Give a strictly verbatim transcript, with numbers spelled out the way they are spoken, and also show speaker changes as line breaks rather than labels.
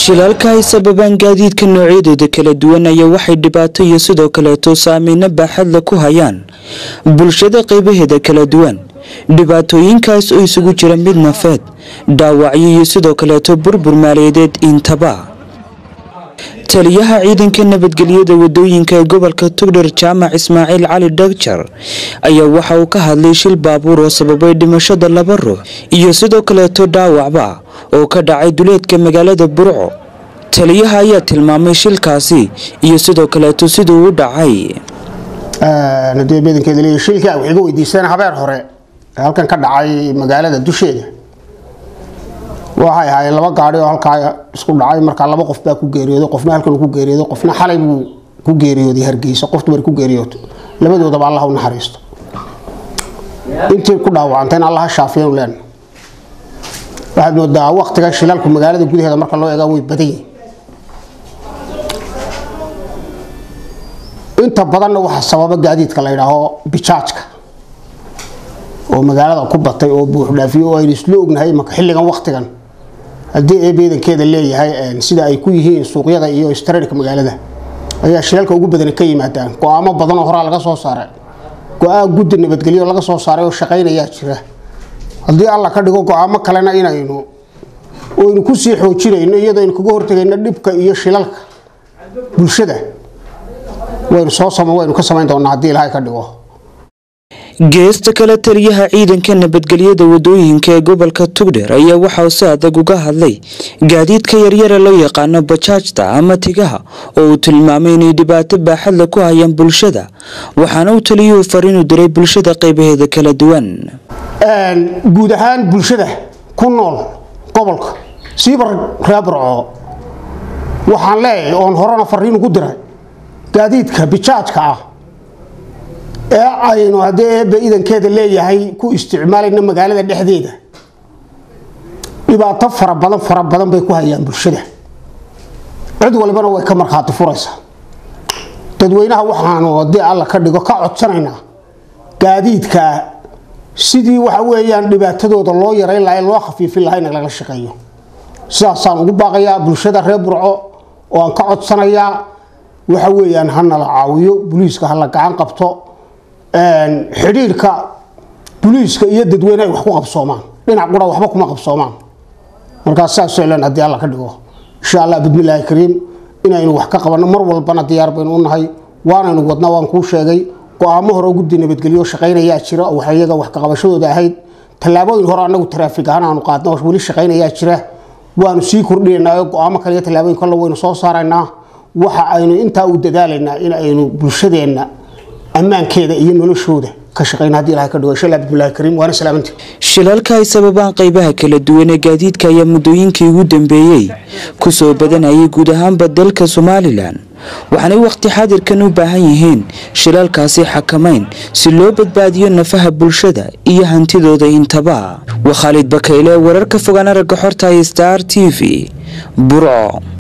shilalka ay sababaan gaadiidka noocyadooda kala duwan ayaa waxay dhibaato iyo sidoo kaleeto saameyn baaxad leh ku hayaan bulshada qaybaheeda kala duwan. dhibaatooyinkaas oo isugu jira mid nafeed, dhaawacyo iyo sidoo kaleeto burbur maaliyadeed intaba. taliyaha ciidanka nabadgelyada wadooyinka gobolka Togdheer Jaamac Ismaaciil Cali Dhagjar ayaa waxa uu ka hadlay shil baabuur oo sababay dhimashada laba ruux iyo sidoo kaleeto dhaawacba oo ka dhacay duleedka magaalada Burco. taliyaha ayaa tilmaamay shilkaasi iyo sidoo kaleeto sidoo uu dhacay.
ee nadii badankeeda leeyahay shilka waxa iga weydiisana habeer hore halkan ka dhacay magaalada dusheeda. waxay ahaayeen laba gaari oo halka isku dhacay marka laba qof baa ku geeriyooday, qofna halkan ku geeriyooday, qofna xalay buu ku geeriyooday Hargeysa, qoftu mar ku geeriyooday. labadooda baa Allah u naxariisto. intii ku dhaawacantayna Allah ha shaafiyo leen. waxaad moodaa waqtiga shilalku magaalada gudaheeda marka loo eego way badan yihiin. inta badanna waxa sababa gaadiidka la yiraahdo bijaajka oo magaalada ku batay oo buux dhaafiyo oo ay isla ognahay marka xilligan waqtigan hadii ay beedankeeda leeyahay sida ay ku yihiin suuqyada iyo istaraadka magaalada ayaa shilalka ugu badan ka yimaadaan. go'aamo badan oo hore laga soo saaray, go'aan guddi nabadgelyo laga soo saaray oo shaqeynaya jira. hadii Allah ka dhigo go'aamo kalena inaynu oo inu ku sii xoojinayno iyadoo in kaga hortagayna dhibka iyo shilalka bulshada waynu soo sameeyay waynu ka sameyn doonaa hadii Ilaahay ka dhigo.
geesta kale taliyaha ciidanka nabadgelyada wadooyinka ee gobolka Togdheer ayaa waxa uu si adag uga hadlay gaadiidka yaryar loo yaqaan bajaajta ama tigaha oo uu tilmaamay inay dhibaato baaxad leh ku hayaan bulshada, waxaana uu taliyuhu fariin u diray bulshada qaybaheeda kala duwan.
een guud ahaan bulshada ku nool gobolka siibar Burco waxaan leeyahay oo horena fariin ugu diray gaadiidka bajaajka ah ee aynu hadee idankeeda leeyahay ku isticmaalayna magaalada dhexdeeda dhibaato fara badan fara badan bay ku hayaan bulshada. cid walbana way ka marxaati furaysaa. dadweynaha waxaanu hadii Allah ka dhigo ka codsanaynaa gaadiidka sidii waxa weeyaan dhibaatadooda loo yareyn lahayn loo khafiifin lahayn laga shaqeeyo. sidaasaan ugu baaqayaa bulshada reer Burco oo aan ka codsanayaa waxa weeyaan hana la caawiyo, booliiska hala gacan qabto. een xiriirka booliiska iyo dadweynaha wax ku qabsoomaan dhinac qura waxba kuma qabsoomaan. marka saas oo leen hadii Allah ka dhigo insha Allah bismillaahi kariim inaynu wax ka qabano mar walbana diyaar baynu u nahay. waanaynu wadnaa waan ku sheegay go'aamo hore guddi nabadgelyo shaqeynaya jira oo waxyaga wax ka qabashadooda ahayd. talaabooyin hore anagu traffic ahaan aanu qaadno oo wali shaqeynaya jira. waanu sii kordhinaynaa go'aamo kale talaabooyin kale waynu soo saaraynaa. waxa aynu inta u dadaalayna in aynu bulshadeena ammaankeeda iyo noloshooda ka shaqeynaa hadii Ilaahay ka dhigo insha Allah bismillaahi kariim waana salaamantii.
shilalka ay sababaan qaybaha kala duwan ee gaadiidka ayaa muddooyinkii ugu dambeeyay ku soo badanayay guud ahaan dalka Soomaaliland, waxaana waqti xaadirkan u baahan yihiin shilalkaasi xakameyn si loo badbaadiyo nafaha bulshada iyo hantidooda intaba. waa Khalid Bakayle, wararka fogaan aragga xorta Star T V, Burco.